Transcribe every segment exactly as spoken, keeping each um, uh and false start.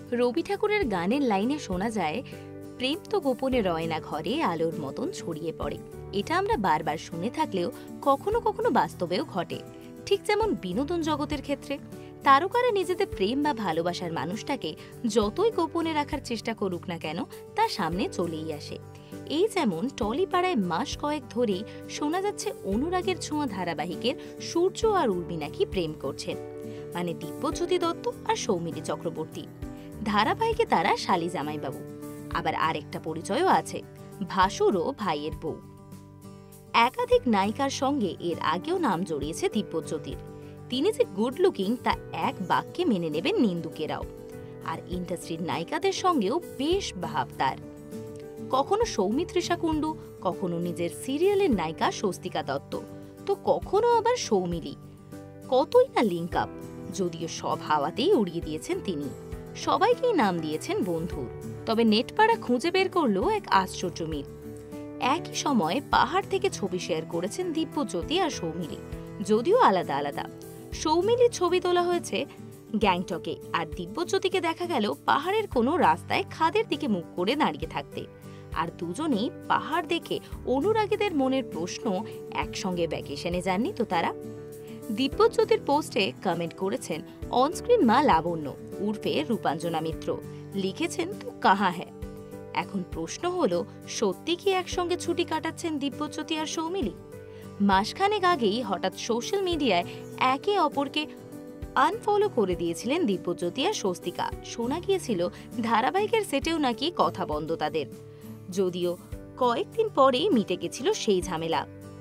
রবি ঠাকুরের গানের লাইনে শোনা যায়, প্রেম তো গোপনে রয় না ঘরে, আলোর মতন ছড়িয়ে পড়ে। এটা আমরা বারবার শুনে থাকলেও কখনো কখনো বাস্তবেও ঘটে। ঠিক যেমন বিনোদন জগতের ক্ষেত্রে তারকারা নিজেদের প্রেম বা ভালোবাসার মানুষটাকে যতই গোপনে রাখার চেষ্টা করুক না কেন, তা সামনে চলেই আসে। এই যেমন টলিপাড়ায় মাস কয়েক ধরেই শোনা যাচ্ছে অনুরাগের ছোঁয়া ধারাবাহিকের সূর্য আর উর্মি নাকি প্রেম করছেন, মানে দিব্যজ্যোতি দত্ত আর সৌমিলি চক্রবর্তী। ধারাবাহিকে তারা শালি জামাইবাবু। আবার আরেকটা পরিচয়ও আছে, ভাসুর ও ভাইয়ের বউ। একাধিক নায়িকার সঙ্গে এর আগেও নাম জড়িয়েছে দিব্যজ্যোতির। তিনি যে গুড লুকিং তা এক বাক্যে মেনে নেবেন নিন্দুকেরাও। আর ইন্ডাস্ট্রির নায়িকাদের সঙ্গেও বেশ ভাব তার। কখনো সৌমিত্রিষা কুণ্ডু, কখনো নিজের সিরিয়ালের নায়িকা স্বস্তিকা দত্ত, তো কখনো আবার সৌমিলি। কতই না লিঙ্ক আপ, যদিও সব হাওয়াতেই উড়িয়ে দিয়েছেন তিনি। সবাইকেই নাম দিয়েছেন বন্ধুর। তবে নেটপাড়া খুঁজে বের করলেও এক আশ্চর্য মিল। একই সময়ে পাহাড় থেকে ছবি শেয়ার করেছেন দিব্যজ্যোতি আর সৌমিলি, যদিও আলাদা আলাদা। সৌমিলির ছবি তোলা হয়েছে গ্যাংটকে, আর দিব্যজ্যোতিকে দেখা গেল পাহাড়ের কোনো রাস্তায় খাদের দিকে মুখ করে দাঁড়িয়ে থাকতে। আর দুজনেই পাহাড় দেখে অনুরাগীদের মনের প্রশ্ন, একসঙ্গে ভ্যাকেশনে যাননি তো তারা? দিব্যজ্যোতির পোস্টে কমেন্ট করেছেন অনস্ক্রিন মা লাবণ্য উর্ফে রূপাঞ্জনা মিত্র, লিখেছেন তো কাহা হ্যায়। এখন প্রশ্ন হলো, সত্যি কি একসঙ্গে ছুটি কাটাচ্ছেন দিব্যজ্যোতি আর সৌমিলি? মাসখানেক আগেই হঠাৎ সোশ্যাল মিডিয়ায় একে অপরকে আনফলো করে দিয়েছিলেন দিব্যজ্যোতি আর স্বস্তিকা। শোনা গিয়েছিল ধারাবাহিকের সেটেও নাকি কথা বন্ধ তাদের, যদিও কয়েকদিন পরেই মিটে গেছিল সেই ঝামেলা।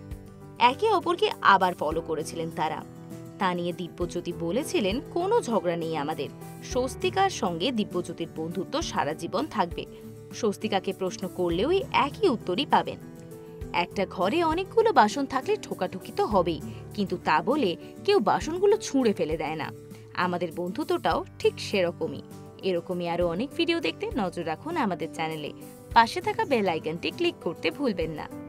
একে অপরকে আবার ফলো করেছিলেন তারা। তা নিয়ে দিব্যজ্যোতি বলেছিলেন, কোনো ঝগড়া নেই আমাদের, স্বস্তিকার সঙ্গে দিব্যজ্যোতির বন্ধুত্ব সারা জীবন থাকবে। স্বস্তিকাকে প্রশ্ন করলেও একই উত্তরই পাবেন, একটা ঘরে অনেকগুলো বাসন থাকলে ঠোকাঠুকি তো হবেই, কিন্তু তা বলে কেউ বাসনগুলো ছুঁড়ে ফেলে দেয় না। আমাদের বন্ধুত্বটাও ঠিক সেরকমই। এরকমই আরো অনেক ভিডিও দেখতে নজর রাখুন আমাদের চ্যানেলে। পাশে থাকা বেল আইকনটি ক্লিক করতে ভুলবেন না।